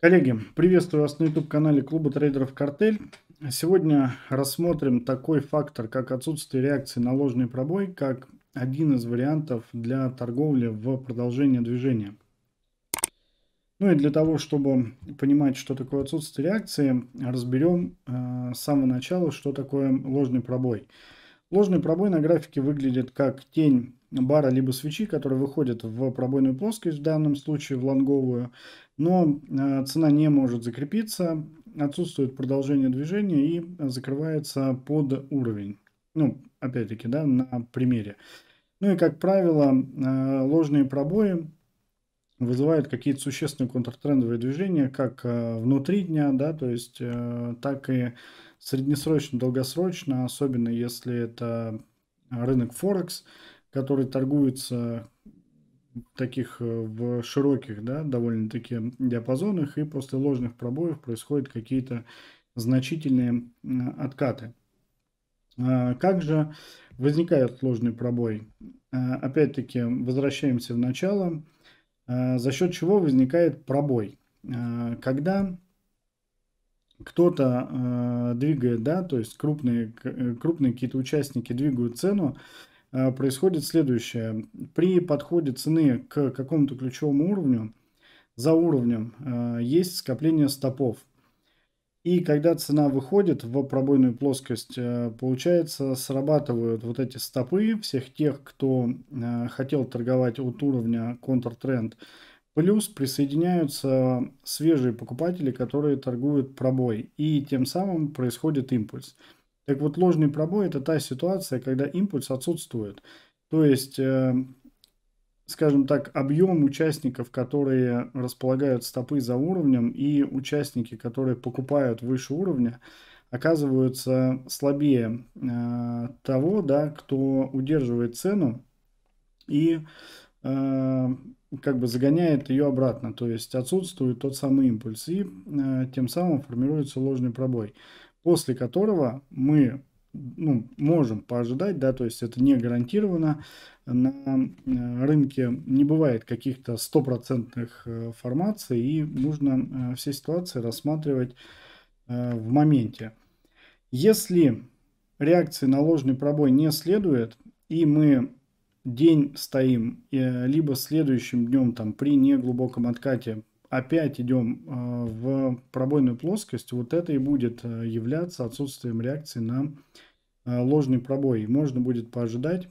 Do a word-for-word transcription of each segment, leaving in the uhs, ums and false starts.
Коллеги, приветствую вас на YouTube-канале Клуба трейдеров «Картель». Сегодня рассмотрим такой фактор, как отсутствие реакции на ложный пробой, как один из вариантов для торговли в продолжение движения. Ну и для того, чтобы понимать, что такое отсутствие реакции, разберем э, с самого начала, что такое ложный пробой. Ложный пробой на графике выглядит как тень бара либо свечи, которая выходит в пробойную плоскость, в данном случае в лонговую, но э, цена не может закрепиться, отсутствует продолжение движения и закрывается под уровень. Ну, опять-таки, да, на примере. Ну и, как правило, э, ложные пробои вызывают какие-то существенные контртрендовые движения, как э, внутри дня, да, то есть э, так и среднесрочно, долгосрочно, особенно если это рынок Форекс, который торгуется в таких э, в широких, да, довольно-таки диапазонах, и после ложных пробоев происходят какие-то значительные э, откаты. А, Как же возникает ложный пробой? А, Опять-таки, возвращаемся в начало. А, За счет чего возникает пробой? А, Когда кто-то э, двигает, да, то есть крупные, к- э, крупные какие-то участники двигают цену, э, происходит следующее. При подходе цены к какому-то ключевому уровню, за уровнем э, есть скопление стопов. И когда цена выходит в пробойную плоскость, э, получается, срабатывают вот эти стопы всех тех, кто э, хотел торговать от уровня контртренд. Плюс присоединяются свежие покупатели, которые торгуют пробой, и тем самым происходит импульс. Так вот, ложный пробой – это та ситуация, когда импульс отсутствует. То есть, э, скажем так, объем участников, которые располагают стопы за уровнем, и участники, которые покупают выше уровня, оказываются слабее э, того, да, кто удерживает цену и э, как бы загоняет ее обратно, то есть отсутствует тот самый импульс, и э, тем самым формируется ложный пробой, после которого мы ну, можем поожидать, да, то есть это не гарантированно, на э, рынке не бывает каких-то стопроцентных э, формаций, и нужно э, все ситуации рассматривать э, в моменте. Если реакции на ложный пробой не следует, и мы день стоим, э, либо следующим днем там, при неглубоком откате опять идем э, в пробойную плоскость, вот это и будет э, являться отсутствием реакции на э, ложный пробой. И можно будет поожидать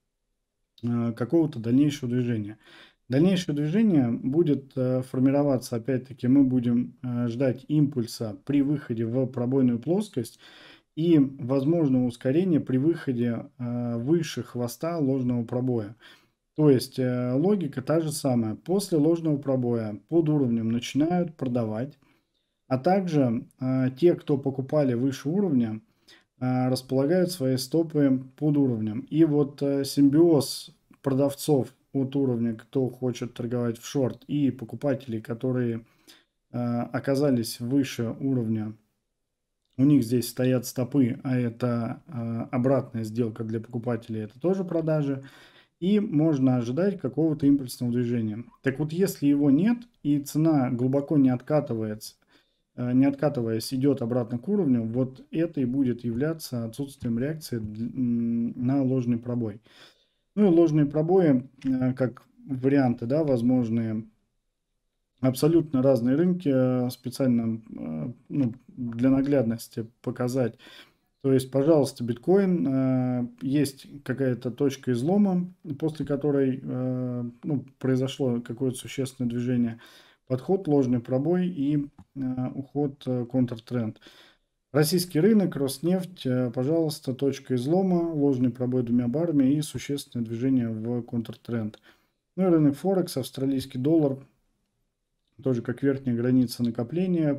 э, какого-то дальнейшего движения. Дальнейшее движение будет э, формироваться, опять-таки, мы будем э, ждать импульса при выходе в пробойную плоскость и возможного ускорения при выходе э, выше хвоста ложного пробоя. То есть э, логика та же самая. После ложного пробоя под уровнем начинают продавать, а также э, те, кто покупали выше уровня, э, располагают свои стопы под уровнем. И вот э, симбиоз продавцов от уровня, кто хочет торговать в шорт, и покупателей, которые э, оказались выше уровня, у них здесь стоят стопы, а это э, обратная сделка для покупателей, это тоже продажи. И можно ожидать какого-то импульсного движения. Так вот, если его нет и цена глубоко не откатывается, э, не откатываясь, идет обратно к уровню, вот это и будет являться отсутствием реакции на ложный пробой. Ну и ложные пробои, э, как варианты, да, возможные, абсолютно разные рынки, э, специально э, ну, для наглядности показать. То есть, пожалуйста, биткоин, э, есть какая-то точка излома, после которой э, ну, произошло какое-то существенное движение, подход, ложный пробой и э, уход э, контртренд. Российский рынок, Роснефть, э, пожалуйста, точка излома, ложный пробой двумя барами и существенное движение в контртренд. Ну и рынок Форекс, австралийский доллар, тоже как верхняя граница накопления.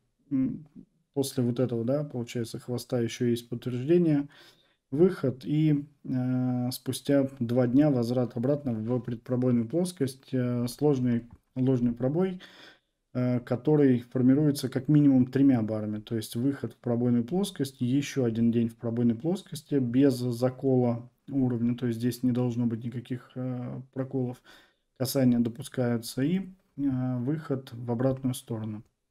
После вот этого, да, получается, хвоста еще есть подтверждение, выход и э, спустя два дня возврат обратно в предпробойную плоскость, э, сложный ложный пробой, э, который формируется как минимум тремя барами, то есть выход в пробойную плоскость, еще один день в пробойной плоскости без закола уровня, то есть здесь не должно быть никаких э, проколов, касания допускаются, и э, выход в обратную сторону.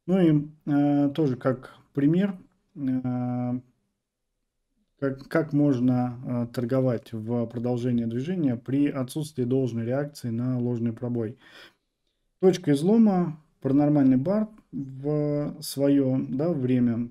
Ну и э, тоже как пример, э, как, как можно э, торговать в продолжение движения при отсутствии должной реакции на ложный пробой. Точка излома, паранормальный бар в свое, да, время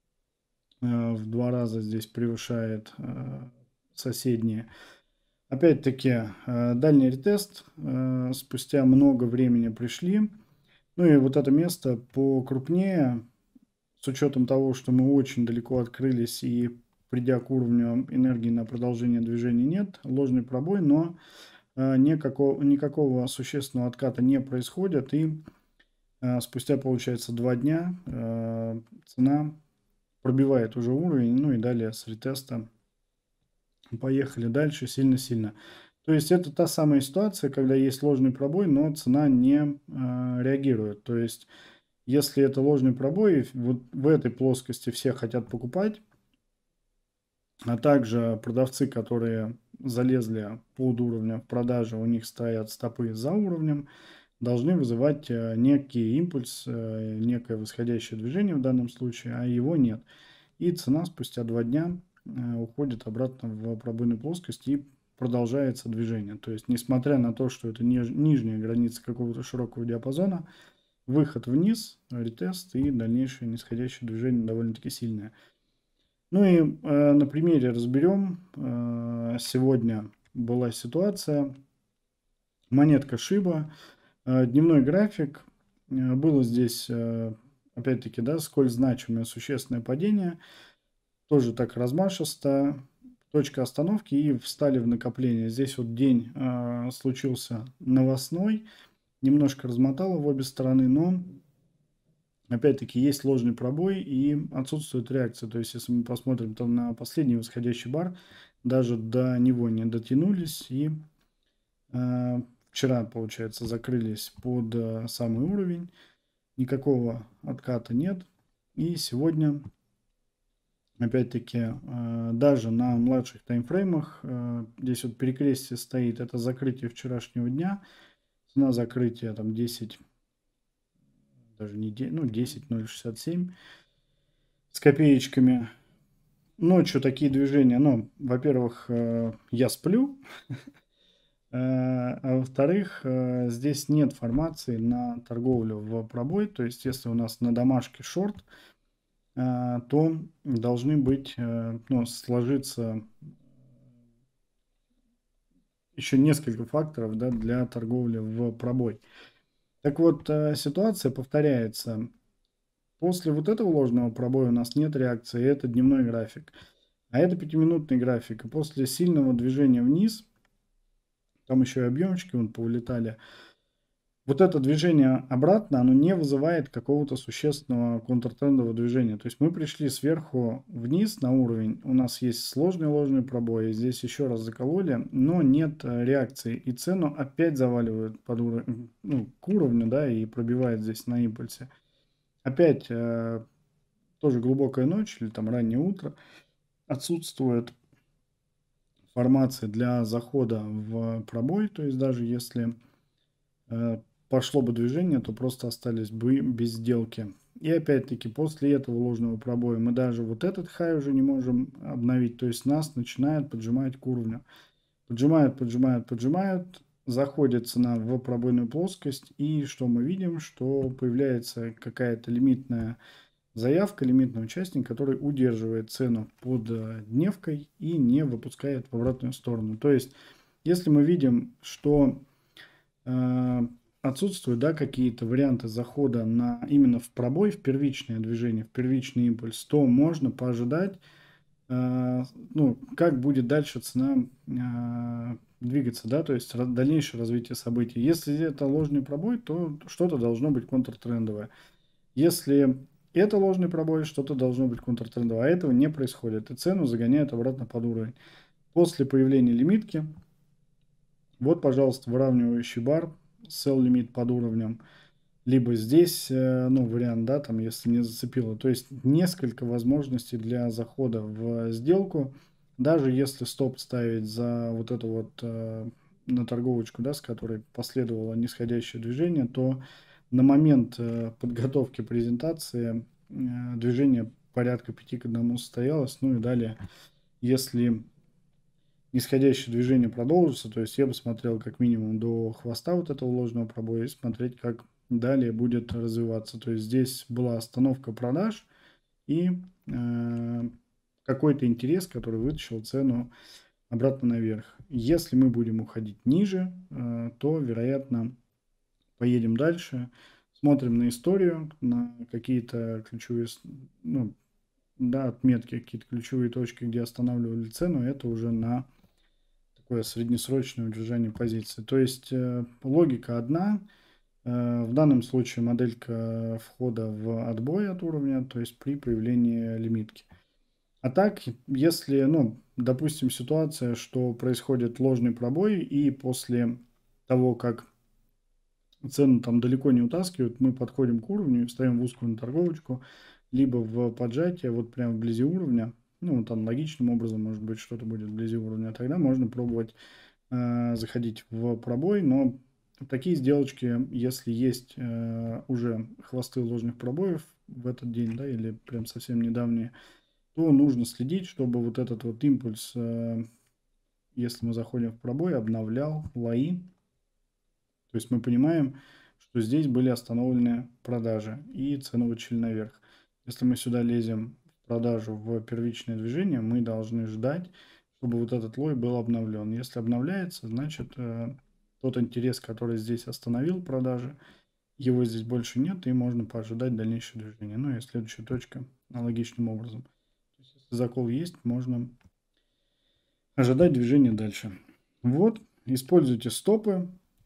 э, в два раза здесь превышает э, соседние. Опять-таки, э, дальний ретест, э, спустя много времени пришли. Ну и вот это место покрупнее, с учетом того, что мы очень далеко открылись и придя к уровню энергии на продолжение движения нет, ложный пробой, но э, никакого, никакого существенного отката не происходит. И э, спустя, получается, два дня э, цена пробивает уже уровень, ну и далее с ретеста поехали дальше сильно-сильно. То есть это та самая ситуация, когда есть ложный пробой, но цена не э, реагирует. То есть если это ложный пробой, вот в этой плоскости все хотят покупать, а также продавцы, которые залезли под уровнем в продаже, у них стоят стопы за уровнем, должны вызывать э, некий импульс, э, некое восходящее движение в данном случае, а его нет. И цена спустя два дня э, уходит обратно в пробойную плоскость и продолжается движение. То есть, несмотря на то, что это ниж- нижняя граница какого-то широкого диапазона, выход вниз, ретест и дальнейшее нисходящее движение довольно-таки сильное. Ну и э, на примере разберем. Э, сегодня была ситуация. Монетка Шиба. Э, дневной график. Э, было здесь, э, опять-таки, да, сколь значимое существенное падение. Тоже так размашисто. Точка остановки и встали в накопление. Здесь вот день э, случился новостной. Немножко размотало в обе стороны, но опять-таки есть ложный пробой и отсутствует реакция. То есть, если мы посмотрим там на последний восходящий бар, даже до него не дотянулись. И э, вчера, получается, закрылись под э, самый уровень. Никакого отката нет. И сегодня, опять-таки, э, даже на младших таймфреймах, э, здесь вот перекрестие стоит, это закрытие вчерашнего дня. Цена закрытия там десять, даже не десять, ну десять ноль шестьдесят семь с копеечками. Ночью такие движения, ну, во-первых, э, я сплю, э, а во-вторых, э, здесь нет формации на торговлю в пробой. То есть, если у нас на домашке шорт, э, то должны быть, э, ну, сложиться еще несколько факторов, да, для торговли в пробой. Так вот, э, ситуация повторяется. После вот этого ложного пробоя у нас нет реакции, это дневной график. А это пятиминутный график. И после сильного движения вниз, там еще и объемчики вон повылетали, вот это движение обратно, оно не вызывает какого-то существенного контртрендового движения. То есть мы пришли сверху вниз на уровень, у нас есть сложный ложный пробой, здесь еще раз закололи, но нет э, реакции. И цену опять заваливают под уровень, ну, к уровню, да, и пробивает здесь на импульсе. Опять э, тоже глубокая ночь или там раннее утро, отсутствует формация для захода в пробой, то есть даже если э, пошло бы движение, то просто остались бы без сделки. И опять-таки после этого ложного пробоя мы даже вот этот хай уже не можем обновить, то есть нас начинает поджимать к уровню. Поджимают, поджимают, поджимают, заходит цена в пробойную плоскость, и что мы видим, что появляется какая-то лимитная заявка, лимитный участник, который удерживает цену под дневкой и не выпускает в обратную сторону. То есть, если мы видим, что э, отсутствуют, да, какие-то варианты захода на, именно в пробой, в первичное движение, в первичный импульс, то можно поожидать, э, ну, как будет дальше цена э, двигаться, да, то есть дальнейшее развитие событий. Если это ложный пробой, то что-то должно быть контртрендовое. Если это ложный пробой, что-то должно быть контртрендовое, а этого не происходит, и цену загоняют обратно под уровень. После появления лимитки, вот, пожалуйста, выравнивающий бар, sell лимит под уровнем, либо здесь, ну, вариант, да, там, если не зацепило. То есть несколько возможностей для захода в сделку, даже если стоп ставить за вот эту вот э, на торговочку, да, с которой последовало нисходящее движение, то на момент э, подготовки презентации э, движение порядка пяти к одному состоялось. Ну и далее, если нисходящее движение продолжится, то есть я бы смотрел как минимум до хвоста вот этого ложного пробоя и смотреть, как далее будет развиваться. То есть здесь была остановка продаж и э, какой-то интерес, который вытащил цену обратно наверх. Если мы будем уходить ниже, э, то, вероятно, поедем дальше, смотрим на историю, на какие-то ключевые, ну, да, отметки, какие-то ключевые точки, где останавливали цену, это уже на такое среднесрочное удержание позиции. То есть э, логика одна. Э, в данном случае моделька входа в отбой от уровня, то есть при появлении лимитки. А так, если, ну, допустим, ситуация, что происходит ложный пробой, и после того, как цену там далеко не утаскивают, мы подходим к уровню и встаем в узкую торговочку, либо в поджатие, вот прямо вблизи уровня, ну, там логичным образом, может быть, что-то будет вблизи уровня, тогда можно пробовать э, заходить в пробой, но такие сделочки, если есть э, уже хвосты ложных пробоев в этот день, да, или прям совсем недавние, то нужно следить, чтобы вот этот вот импульс, э, если мы заходим в пробой, обновлял лои. То есть мы понимаем, что здесь были остановлены продажи и цены вышли наверх. Если мы сюда лезем в продажу в первичное движение, мы должны ждать, чтобы вот этот лой был обновлен. Если обновляется, значит э, тот интерес, который здесь остановил продажи, его здесь больше нет, и можно поожидать дальнейшее движение. Ну и следующая точка аналогичным образом. То есть, если закол есть, можно ожидать движения дальше. Вот, используйте стопы.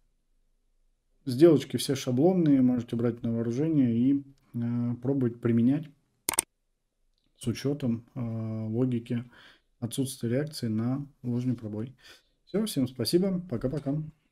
Сделочки все шаблонные, можете брать на вооружение и э, пробовать применять с учетом э, логики отсутствия реакции на ложный пробой. Все, всем спасибо, пока-пока.